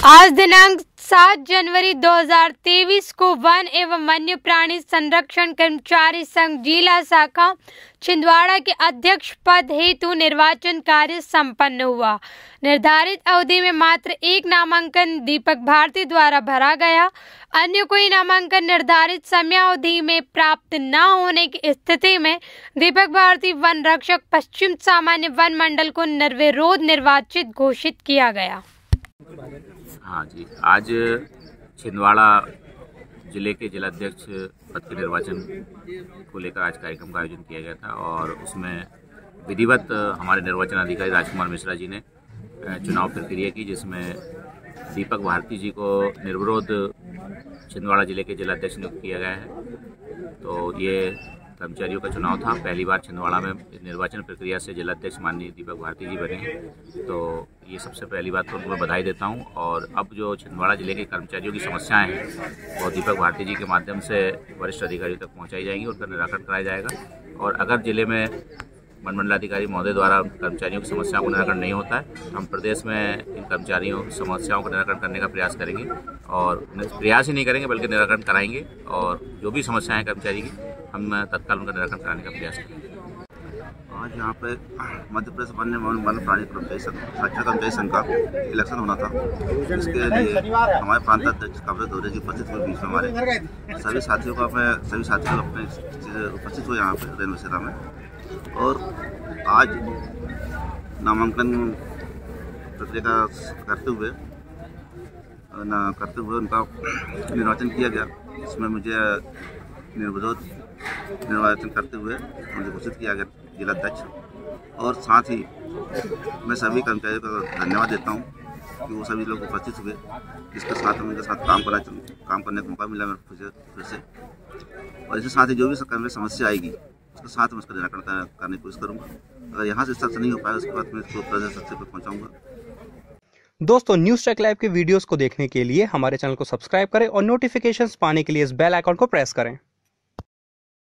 आज दिनांक 7 जनवरी 2023 को वन एवं वन्य प्राणी संरक्षण कर्मचारी संघ जिला शाखा छिंदवाड़ा के अध्यक्ष पद हेतु निर्वाचन कार्य संपन्न हुआ। निर्धारित अवधि में मात्र एक नामांकन दीपक भारती द्वारा भरा गया। अन्य कोई नामांकन निर्धारित समयावधि में प्राप्त न होने की स्थिति में दीपक भारती वन रक्षक पश्चिम सामान्य वन मंडल को निर्विरोध निर्वाचित घोषित किया गया। हाँ जी, आज छिंदवाड़ा जिले के जिलाध्यक्ष पद के निर्वाचन को लेकर आज कार्यक्रम का आयोजन किया गया था और उसमें विधिवत हमारे निर्वाचन अधिकारी राजकुमार मिश्रा जी ने चुनाव प्रक्रिया की, जिसमें दीपक भारती जी को निर्विरोध छिंदवाड़ा जिले के जिलाध्यक्ष नियुक्त किया गया है। तो ये कर्मचारियों का चुनाव था। पहली बार छिंदवाड़ा में निर्वाचन प्रक्रिया से जिलाध्यक्ष माननीय दीपक भारती जी बने हैं, तो ये सबसे पहली बात तो उनको मैं बधाई देता हूं। और अब जो छिंदवाड़ा जिले के कर्मचारियों की समस्याएं हैं वो दीपक भारती जी के माध्यम से वरिष्ठ अधिकारियों तक पहुंचाई जाएंगी, उनका निराकरण कराया जाएगा। और अगर जिले में मनमंडलाधिकारी महोदय द्वारा कर्मचारियों की समस्याओं को निराकरण नहीं होता है, हम प्रदेश में इन कर्मचारियों की समस्याओं को निराकरण करने का प्रयास करेंगे और प्रयास ही नहीं करेंगे बल्कि निराकरण कराएंगे। और जो भी समस्याएं हैं कर्मचारी की, हम तत्काल उनका निराकरण कराने का प्रयास करेंगे। आज यहाँ पे मध्य प्रदेश वन्य वन प्राणी कर्मचारी संघ का इलेक्शन होना था। इसके लिए हमारे प्रांत अध्यक्ष कब्र दौरे की उपस्थित हुए, बीच में हमारे सभी साथियों को अपने उपस्थित हुए यहाँ पे रेलवे सेवा में। और आज नामांकन प्रक्रिया करते हुए उनका निर्वाचन किया गया। इसमें मुझे निर्विरोध निर्वाचन करते हुए मुझे घोषित किया गया जिलाध्यक्ष। और साथ ही मैं सभी कर्मचारियों को धन्यवाद देता हूं कि वो सभी लोग उपस्थित हुए, जिसके साथ उनके साथ काम करने का मौका मिला मेरे फिर से। और इसके साथ ही जो भी समस्या आएगी उसके साथ मैं उसका निराकरण करने की कोशिश करूँगा। अगर यहाँ से सक्सेस नहीं हो पाया उसके बाद मैं इसको प्रेजेंट सक्सेस पर पहुँचाऊँगा। दोस्तों, न्यूज़ ट्रैक लाइव के वीडियोस को देखने के लिए हमारे चैनल को सब्सक्राइब करें और नोटिफिकेशंस पाने के लिए इस बेल आइकॉन को प्रेस करें।